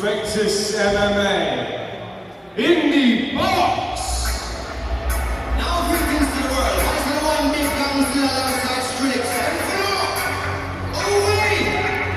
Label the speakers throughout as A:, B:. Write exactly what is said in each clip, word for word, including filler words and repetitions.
A: Practice M M A, Indy Box!
B: Now greetings to the world. What's the one big gun still alongside Strix? And floor! Away!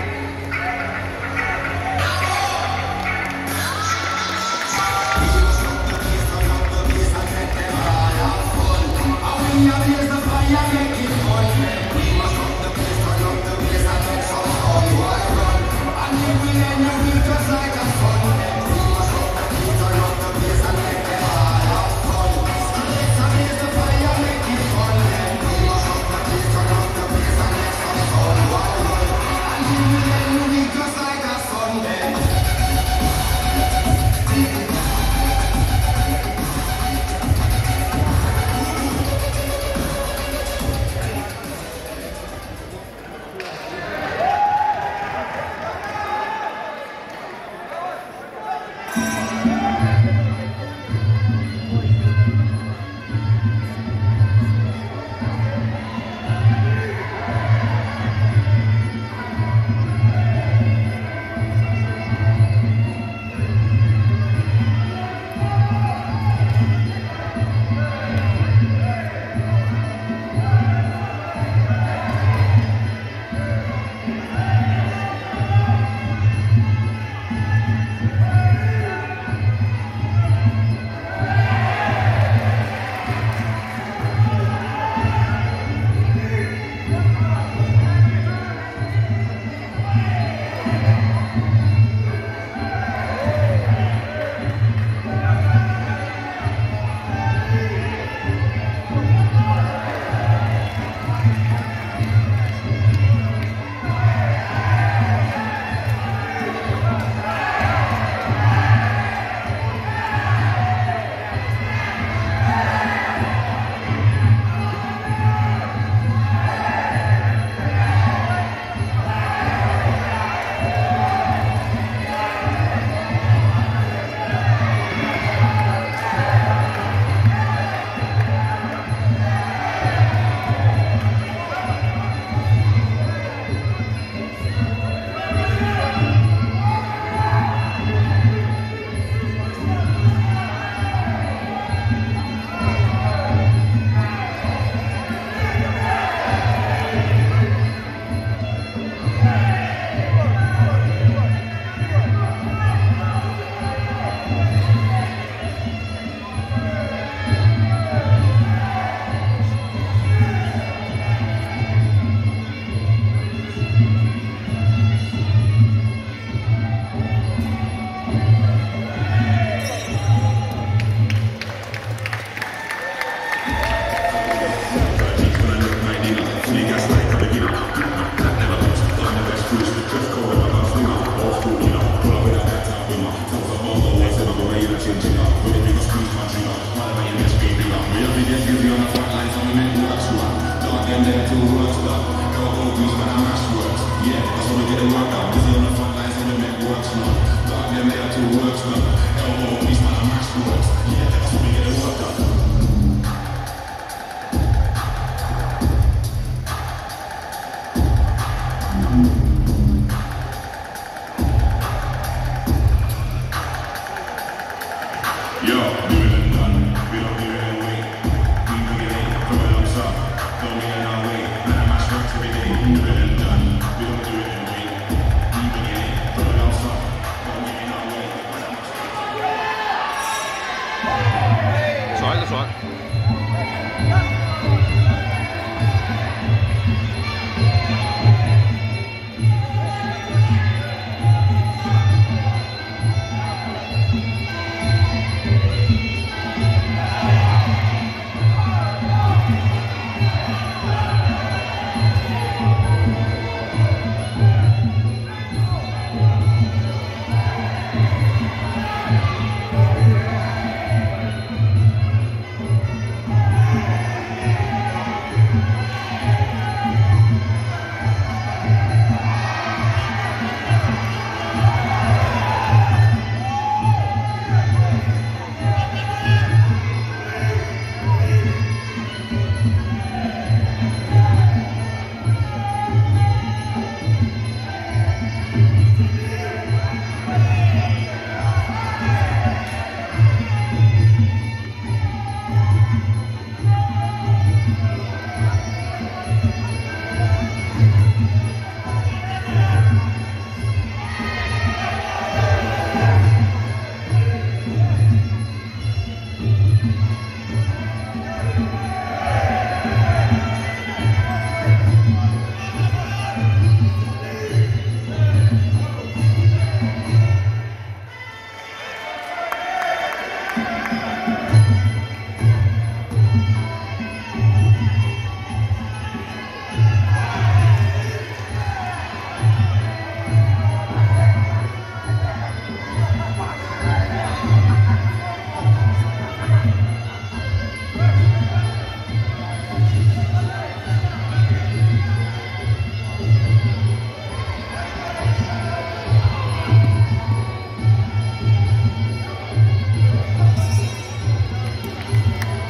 B: We are the fire, make it fun. We must up the place, turn up the place, and make some fun. Why run? And if we end the week just like a fun. We must up the place, turn up the place, and make them all have fun. So let's ablaze the fire, make it fun. We must up the place, turn up the place, and make some fun. Why run? And if we end the week just like a Sunday.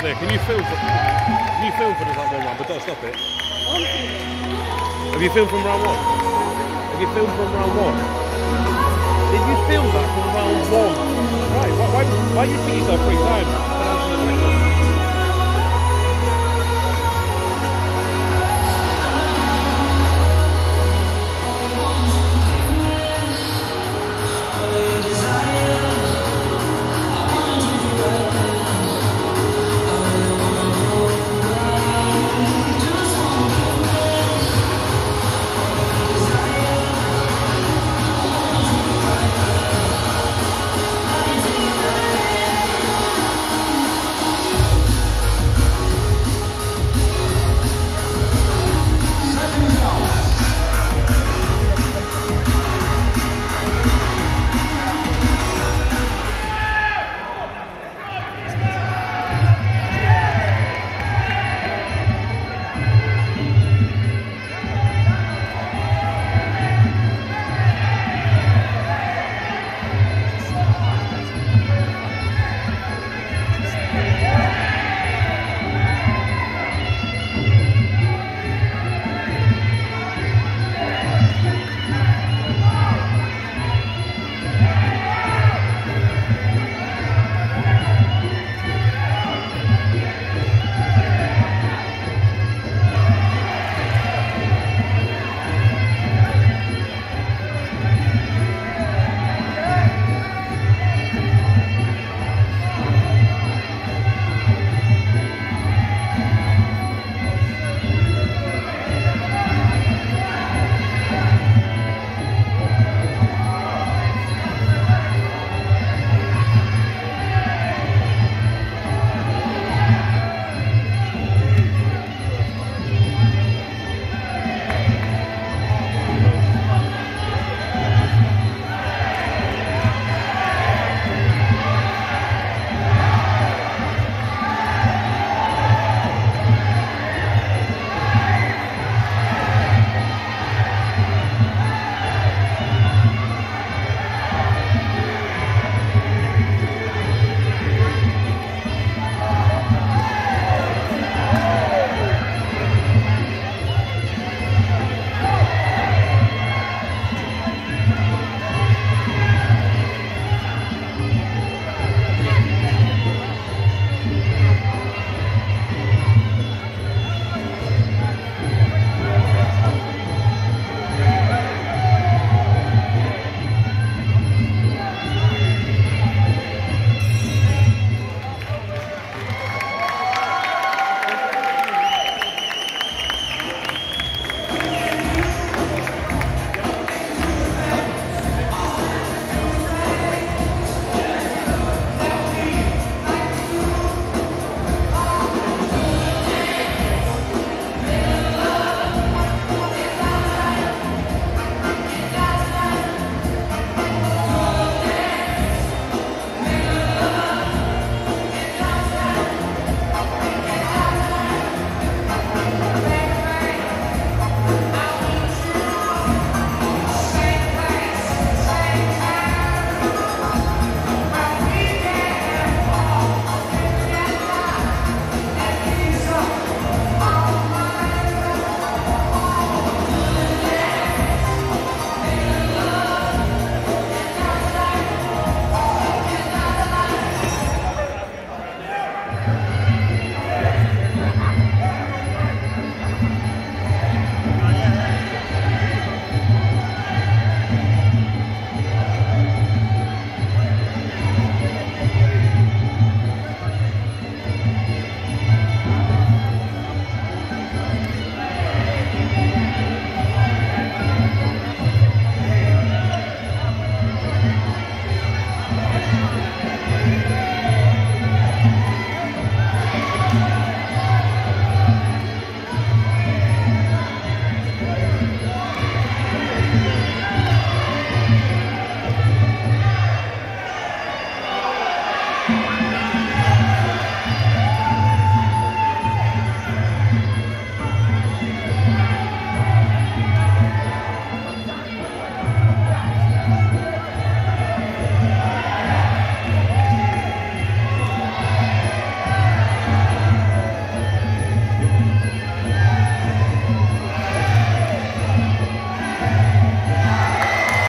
C: there. Can you film for, can you film for this like one round, but don't stop it. Have you filmed from round one? Have you filmed from round one? Did you film that from round one? Right, why, why, why do you put yourself three times?